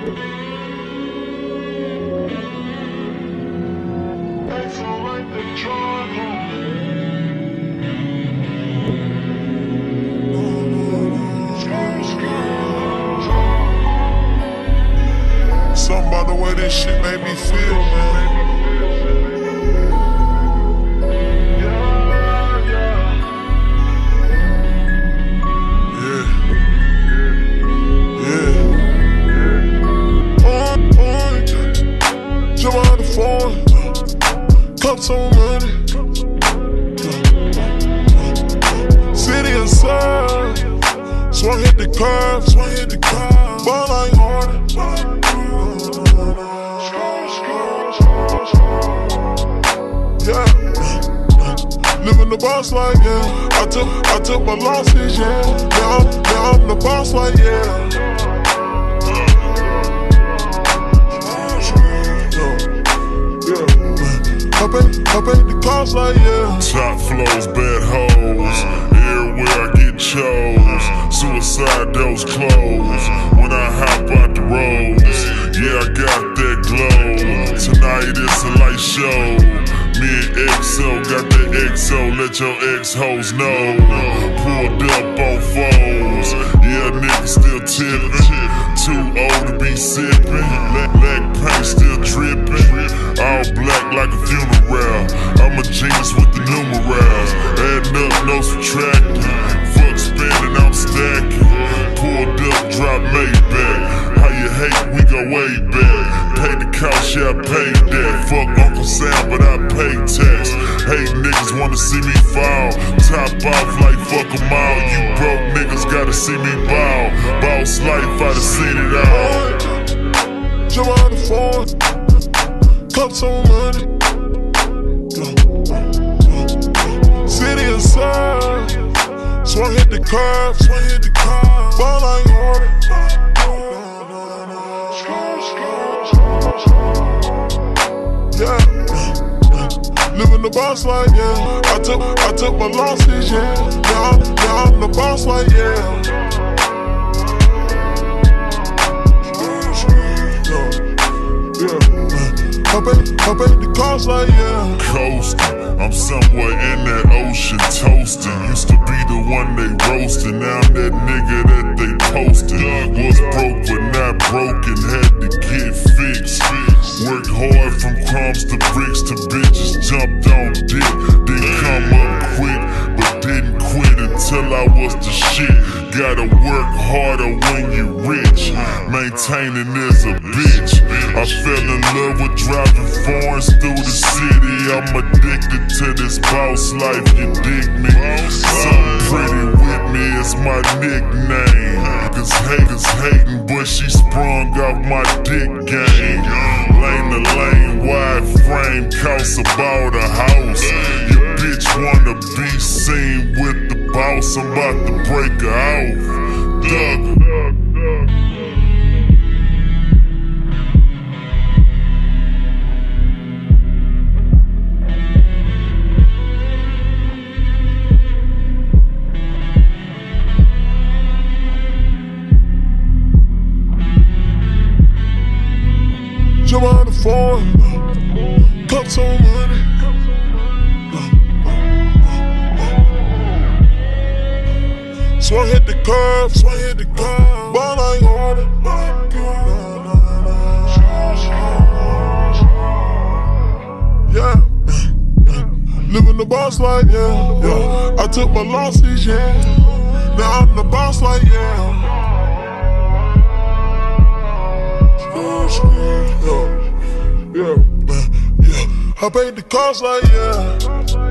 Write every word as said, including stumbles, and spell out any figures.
Something about the way this shit made me feel, man. Cups on money, city inside, so I hit the curb, so I hit the curb, ball ain't hard. Yeah, living the boss like yeah. I took, I took my losses, yeah. Now I'm, now I'm the boss like yeah. I pay, I pay the cost like yeah. Top flows, bad hoes. Everywhere I get chose. Suicide, those clothes. When I hop out the roads, yeah, I got that glow. Tonight it's a light show. Me and X O got the X O. Let your ex-hoes know. Pulled up on foes. Yeah, niggas still tippin'. Too old to be sippin'. Black paint still drippin'. All black like a funeral. I'm a genius with the numerals. Adding up, no subtracting. Fuck spending, I'm stacking. Pulled up, drop Maybach. How you hate, we go way back. Paid the couch, yeah, I paid that. Fuck Uncle Sam, but I paid tax. Hate niggas wanna see me fall. Top off like fuck 'em all. You broke niggas gotta see me ball. Boss life, I done seen it all. Jump out the phone. Cups on money, city inside, so I hit the curb, so I hit the curb, ball ain't hard. Yeah, living the boss like yeah. I took, I took my losses, yeah. Now I'm, now I'm the boss like yeah. I pay, I pay the cost like yeah. Coastin', I'm somewhere in that ocean toasting. Used to be the one they roasting. Now I'm that nigga that they posted. Was broke but not broken, had to get fixed. Worked hard from crumbs to bricks to bitches. Jumped on dick, didn't come up quick, but didn't quit until I was the shit. Gotta work harder when you rich. Maintaining is a bitch. I fell in love with driving foreigns through the city. I'm addicted to this boss life, you dig me? Something pretty with me is my nickname. Cause haters hating, but she sprung off my dick game. Lane to lane, wide frame, costs about a house. Your bitch wanna be seen with the boss, I'm about to break her out. Thug. Jump on the phone, cups on money. So I hit the curb, so I hit the curb, ball ain't hard. Yeah, living the boss like yeah, yeah. I took my losses, yeah. Now I'm the boss like yeah. Yeah, yeah, yeah. I paid the cost like yeah.